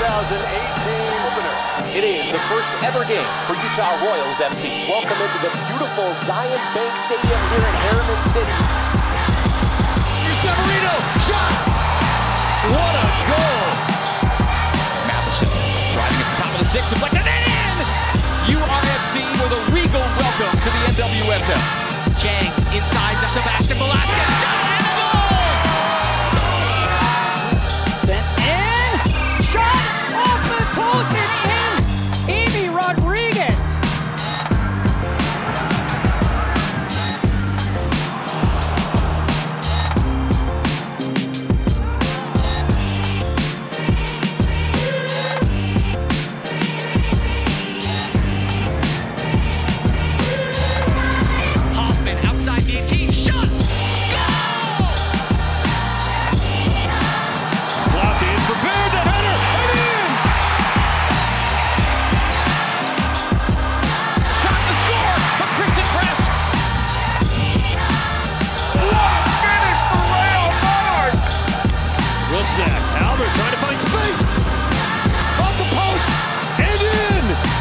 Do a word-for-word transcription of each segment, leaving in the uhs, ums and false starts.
thousand eighteen opener. It is the first ever game for Utah Royals F C. Welcome into the beautiful Zion Bank Stadium here in Harriman City. Here's Severino, shot! What a goal! Matheson driving at the top of the sixth, deflected in! U R F C with a regal welcome to the N W S L. Chang inside to Sebastian Velasquez, shot and a goal! Sent in, shot off the post and in, Amy Rodriguez. Albert trying to find space. Off the post and in.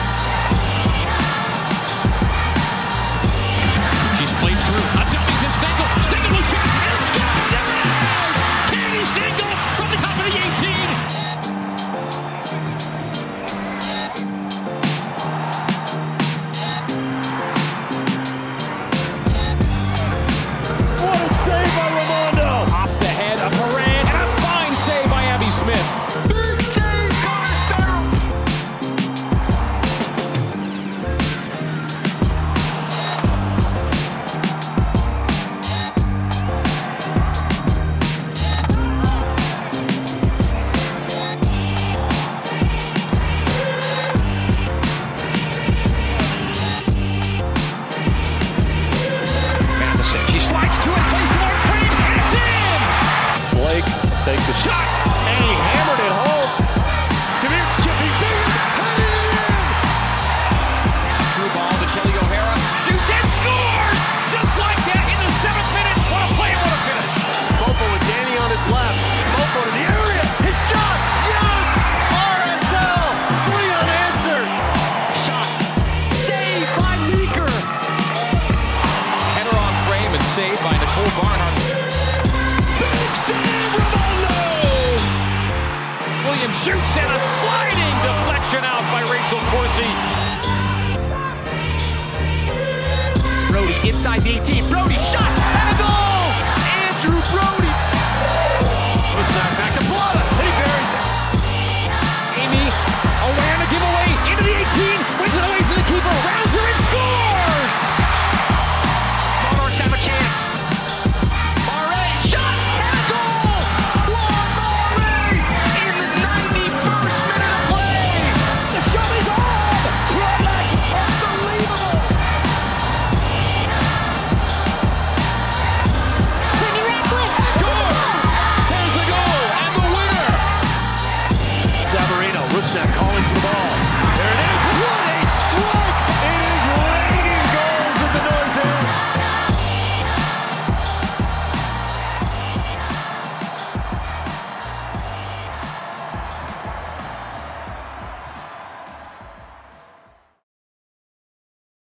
She's played through. A dummy to Stengel. Stengel will shoot and score. Yes! Katie Stengel from the top of the eighteen. What a save by Ramondo. Off the head of Moran and a fine save by Abby Smith. Big save, Cornerstone. Matheson, she slides to it, plays towards frame, and it's in! Blake takes a shot and he hammered it home. Come here, Chippy. Headed it in. True ball to Kelly O'Hara. Shoots and scores! Just like that in the seventh minute. What a play and what a finish. Mopo with Danny on his left. Mopo to the area. His shot. Yes! R S L. Three unanswered. Shot, saved by Meeker. Header on frame and saved by Nicole Barnhart. Big save, Ramondo. Williams shoots and a sliding deflection out by Rachel Corsi. Brody inside the eighteen. Brody shot.